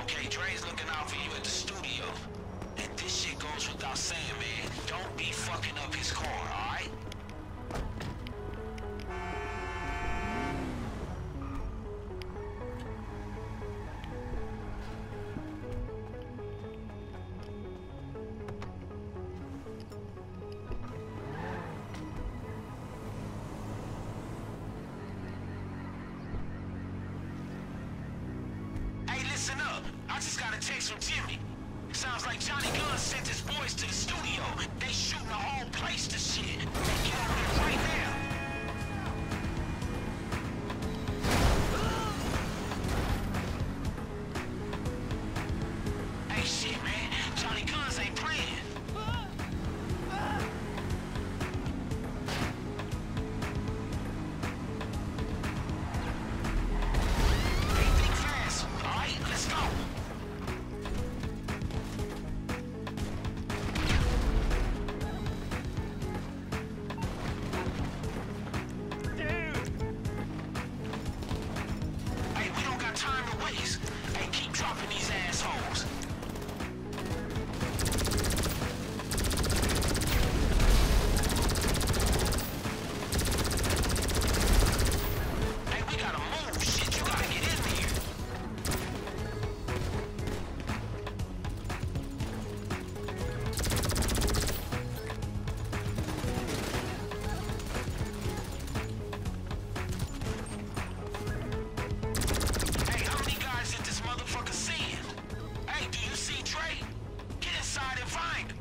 Okay, Dre's looking out for you at the studio. And this shit goes without saying, man. Don't be fucking up his car, alright? Listen up. I just got a text from Jimmy. Sounds like Johnny Gunn sent his boys to the studio. They shooting the whole place to shit. Get over there right now. Hey, shit, man. Johnny Guns ain't playing. Hey, keep dropping these assholes. Hey, we gotta move. Shit, you gotta get in here. Motherfucker seeing. Hey, do you see Dre? Get inside and find him.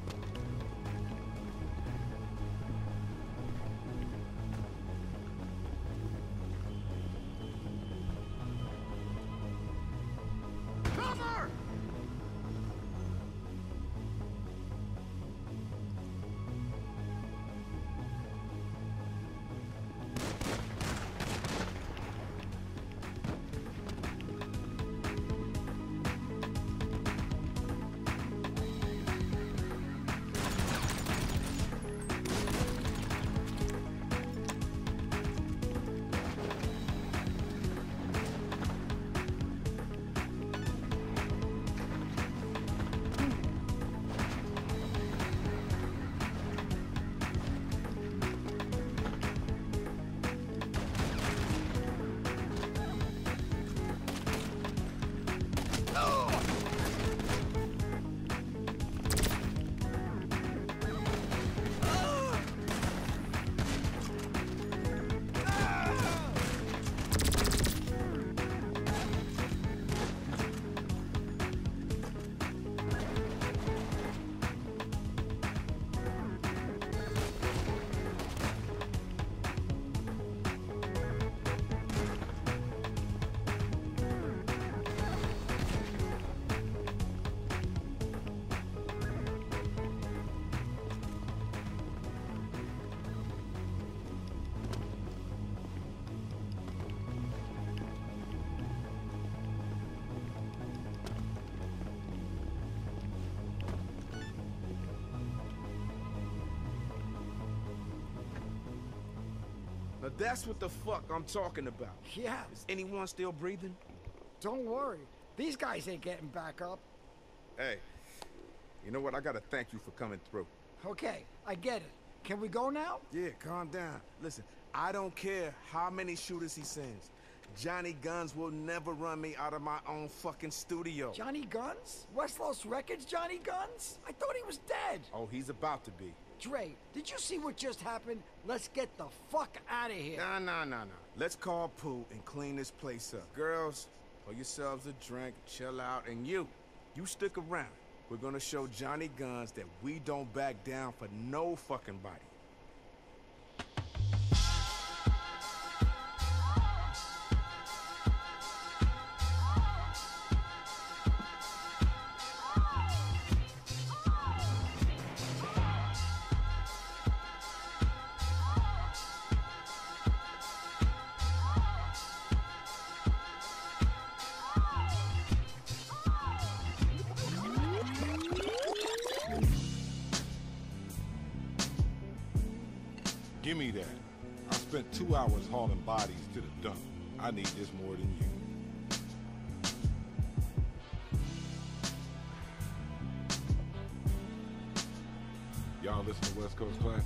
Cover! Now that's what the fuck I'm talking about. Yeah. Is anyone still breathing? Don't worry. These guys ain't getting back up. Hey, you know what? I gotta thank you for coming through. Okay, I get it. Can we go now? Yeah, calm down. Listen, I don't care how many shooters he sends. Johnny Guns will never run me out of my own fucking studio. Johnny Guns? West Los Records Johnny Guns? I thought he was dead. Oh, he's about to be. Dre, did you see what just happened? Let's get the fuck out of here. Nah. Let's call Pooh and clean this place up. Girls, pour yourselves a drink, chill out, and you stick around. We're gonna show Johnny Guns that we don't back down for no fucking body. Give me that. I spent 2 hours hauling bodies to the dump. I need this more than you. The West Coast Classic.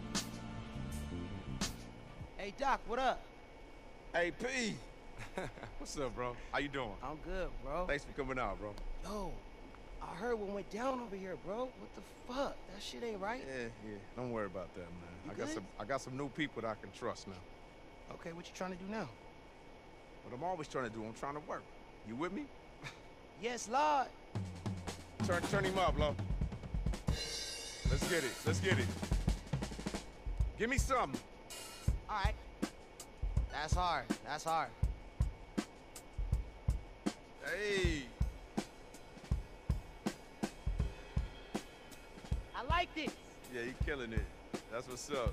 Hey, Doc, what up? Hey, P. What's up, bro? How you doing? I'm good, bro. Thanks for coming out, bro. Yo, I heard what went down over here, bro. What the fuck? That shit ain't right. Yeah. Don't worry about that, man. You I got some new people that I can trust now. Okay, what you trying to do now? What I'm always trying to do, I'm trying to work. You with me? Yes, Lord. Turn him up, Lo. Let's get it. Give me something. All right. That's hard. Hey. I like this. Yeah, you killing it. That's what's up.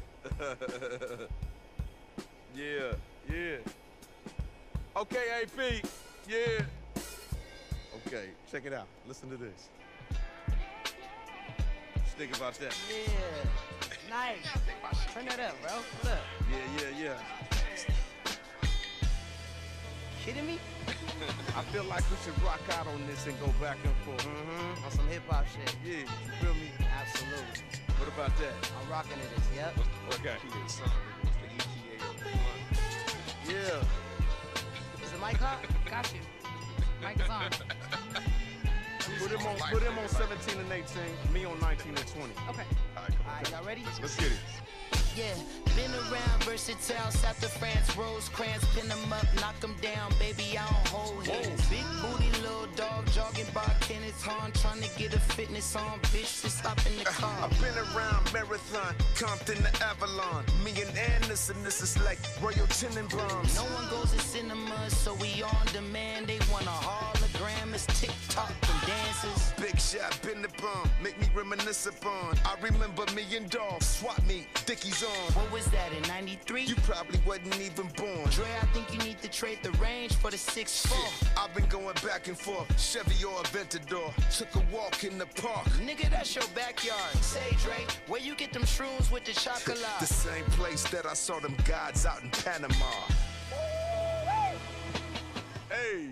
Yeah. Okay, AP. Yeah. Okay, check it out. Listen to this. What you think about that? Yeah. Nice. Turn that up, bro. What up? Yeah. Kidding me? I feel like we should rock out on this and go back and forth. On some hip hop shit. Yeah, you feel me? Absolutely. What about that? I'm rocking to this, yep. Okay. Yeah. Is the mic hot? Got you. Mic is on. Put him on 17 and 18, me on 19 and 20. Okay. All right, Y'all ready? let's get it. Yeah, been around versatile, south of France, Rosecrans, pin them up, knock them down, baby, I don't hold hands. Big booty, little dog, jogging by Kenneth Hahn, trying to get a fitness on, bitch, just hop in the car. I've been around Marathon, Compton to Avalon. Me and Anderson, this is like Royal Tenenbaums. No one goes to cinemas, so we on demand. They want a hologram, it's TikTok and dances. Big shot, been the bomb, make me reminisce upon. I remember me and Dog, swap meet, Dickies on. What was that, in 93? You probably wasn't even born. Dre, I think you need to trade the range for the 6'4". I've been going back and forth, Chevy or Aventador. Took a walk in the park. Nigga, that's your backyard. Say, Dre, where you get them shrooms with the chocolate? The same place that I saw them gods out in Panama. Hey.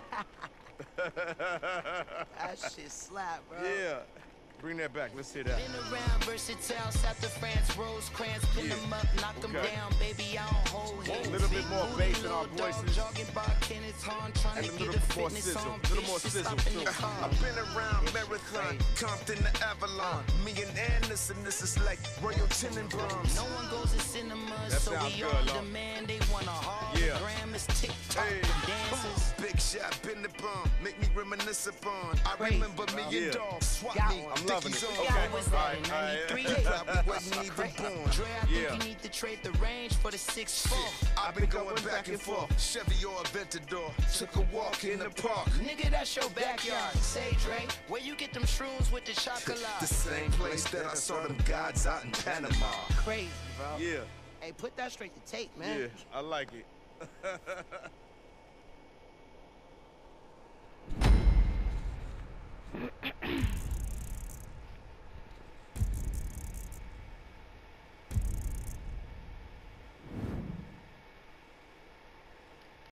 That shit slap, bro. Yeah. Bring that back. Let's hear that. Been around versatile, south of France, Rosecrans, pin Yeah. them up, knock them Okay. down, baby, I don't hold hands. A little bit Big more booty, bass in our little dog, voices. jogging by Kenneth Hahn, trying And to a get little a more fitness sizzle. on, Little bitch, more just sizzle, hop in too. the car. I've been around Marathon, Compton to Avalon. Me and Anderson, this is like Royal Tenenbaums. No one goes to cinemas, That so sounds we good, on Lo. demand. They want a Yeah. hologram, it's TikTok Hey. and dances. Big shot, been the bomb, make me reminisce upon. I Crazy, remember me bro. and Yeah. Dog, swap Got meet, one. I'm loving Dickies it. on. Okay. What was that, in All right, 93? You probably wasn't even born. Dre, I think Yeah. you need to trade the range for the 6'4". I've been going back and forth, Chevy or Aventador. Took a walk in the park. Nigga, that's your backyard. Say, Dre, where you get them shrooms with the chocolate? The same place that I saw them gods out in Panama. Crazy, bro. Yeah. Hey, put that straight to tape, man. Yeah. I like it.